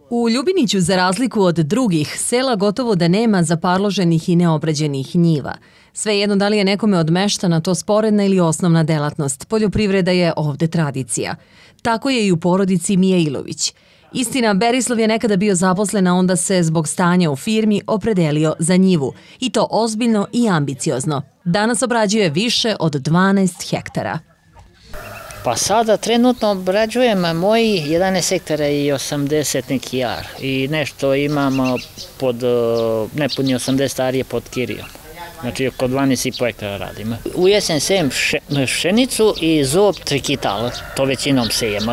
U Ljubiniću, za razliku od drugih sela, gotovo da nema zaparloženih i neobrađenih njiva. Svejedno da li je nekome od meštana to sporedna ili osnovna delatnost, poljoprivreda je ovde tradicija. Tako je i u porodici Mijailović. Istina, Berislav je nekada bio zaposlen, a onda se zbog stanja u firmi opredelio za njivu. I to ozbiljno i ambiciozno. Danas obrađuje više od 12 hektara. Pa sada trenutno obrađujem moji 11 hektara i 80 neki jar. I nešto imam pod nepuni 80 arije pod Kirijom. Znači oko 12,5 hektara radim. U jesen sejem pšenicu i zob trikital, to većinom sejema.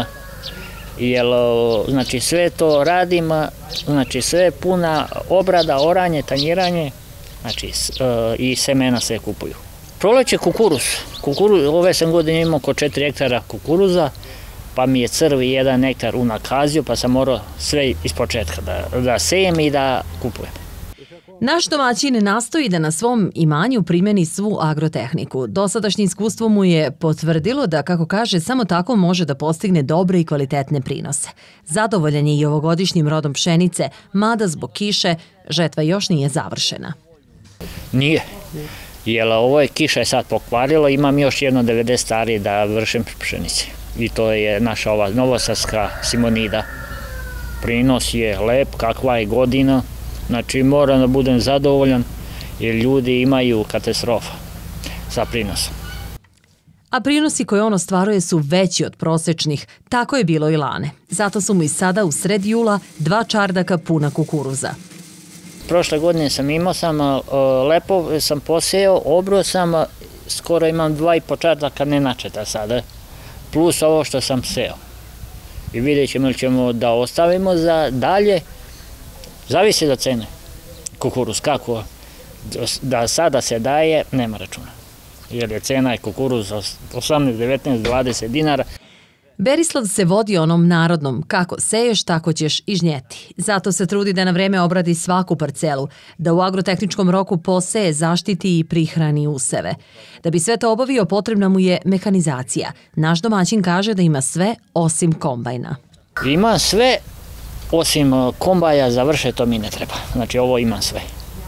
Jer znači sve to radim, znači sve puna obrada, oranje, tanjiranje, znači i semena sve kupuju. Proleće kukuruz. Ove sam godine imao oko 4 hektara kukuruza, pa mi je crvi 1 hektar unakazio, pa sam morao sve iz početka da sejem i da kupujem. Naš domaćin nastoji da na svom imanju primeni svu agrotehniku. Dosadašnje iskustvo mu je potvrdilo da, kako kaže, samo tako može da postigne dobre i kvalitetne prinose. Zadovoljan je i ovogodišnjim rodom pšenice, mada zbog kiše žetva još nije završena. Nije, jer ovo je kiša je sad pokvarilo, imam još jedno 90 arije da vršim pšenice. I to je naša ova novosadska Simonida. Prinos je lep, kakva je godina. Znači moram da budem zadovoljan jer ljudi imaju katastrofa sa prinosom. A prinosi koje on ostvaruje su veći od prosečnih, tako je bilo i lane. Zato su mu i sada u sred jula 2 čardaka puna kukuruza. Prošle godine imao sam lepo sam posejao, obro sam, skoro imam 2,5 čardaka nenačeta sada, plus ovo što sam seo. I vidjet ćemo ili ćemo da ostavimo za dalje. Zavisi od cene. Kukuruz kako da sada se daje, nema računa. Jer je cena je kukuruz 18, 19, 20 dinara. Berislav se vodi onom narodnom, kako seješ, tako ćeš i žnjeti. Zato se trudi da na vreme obradi svaku parcelu, da u agrotehničkom roku poseje, zaštiti i prihrani useve. Da bi sve to obavio, potrebna mu je mehanizacija. Naš domaćin kaže da ima sve osim kombajna. Ima sve osim kombaja za vrše, to mi ne treba. Znači ovo imam sve.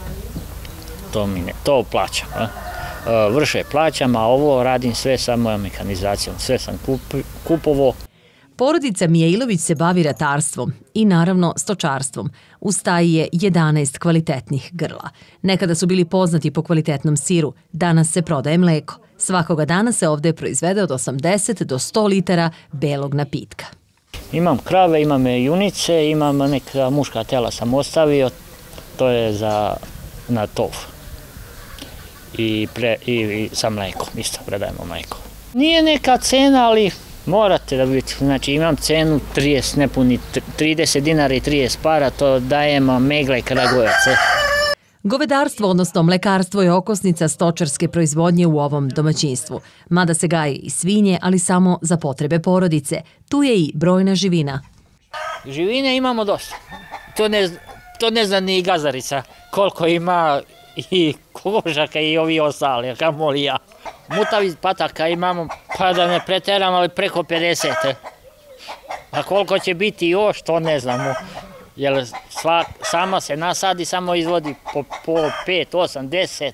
To plaćam. Vrše plaćam, a ovo radim sve sa mojom mehanizacijom. Sve sam kupovao. Porodica Mijailović se bavi ratarstvom i naravno stočarstvom. U staji je 11 kvalitetnih grla. Nekada su bili poznati po kvalitetnom siru, danas se prodaje mleko. Svakoga dana se ovde proizvede od 80 do 100 litara belog napitka. Imam krave, imam junice, imam neka muška tela sam ostavio, to je na tov. I sa mlekom, isto predajemo mleko. Nije neka cena, ali morate da vidite. Znači imam cenu 30, nepuni 30 dinara i 30 para, to dajemo Megle Kragujevac. Govedarstvo, odnosno mlekarstvo, je okosnica stočarske proizvodnje u ovom domaćinstvu. Mada se gaje i svinje, ali samo za potrebe porodice. Tu je i brojna živina. Živine imamo dosta. To ne zna ni gazarica koliko ima i kožaka i ovi ostali, kamoli ja. Mutavi pataka imamo, pa da ne preteram, ali preko 50. A koliko će biti još, to ne znamo. Jer sama se nasadi, samo izvodi po 5, 8, 10.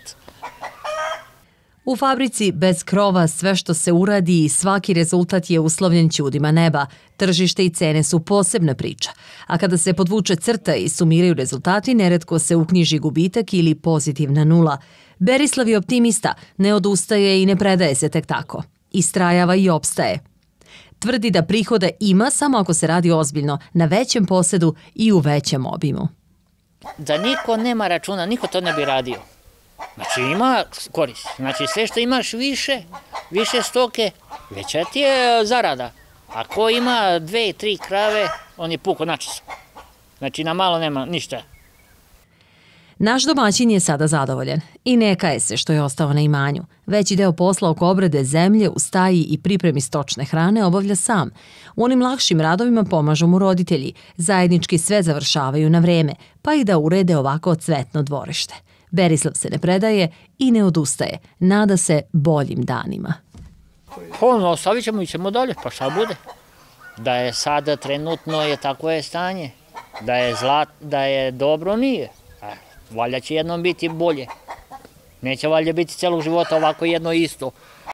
U fabrici bez krova sve što se uradi i svaki rezultat je uslovljen ćudima neba. Tržište i cene su posebna priča. A kada se podvuče crta i sumiraju rezultati, neretko se uknjiži gubitak ili pozitivna nula. Berislav je optimista, ne odustaje i ne predaje se tek tako. Istrajava i opstaje. Tvrdi da prihoda ima samo ako se radi ozbiljno, na većem posedu i u većem obimu. Da niko nema računa, niko to ne bi radio. Znači ima korist. Znači sve što imaš više stoke, veća ti je zarada. Ako ima 2, 3 krave, on je puko načisto. Znači na malo nema ništa. Naš domaćin je sada zadovoljan i ne kaje se što je ostao na imanju. Veći deo posla oko obrade zemlje u staji i pripremi stočne hrane obavlja sam. U onim lakšim radovima pomažu mu roditelji. Zajednički sve završavaju na vreme, pa i da urede ovako cvetno dvorište. Berislav se ne predaje i ne odustaje. Nada se boljim danima. Ostavit ćemo i ćemo dalje, pa šta bude. Da je sada trenutno je tako je stanje. Da je dobro, nije. Valjda će jednom biti bolje. Neće valjda biti celog života ovako jedno isto.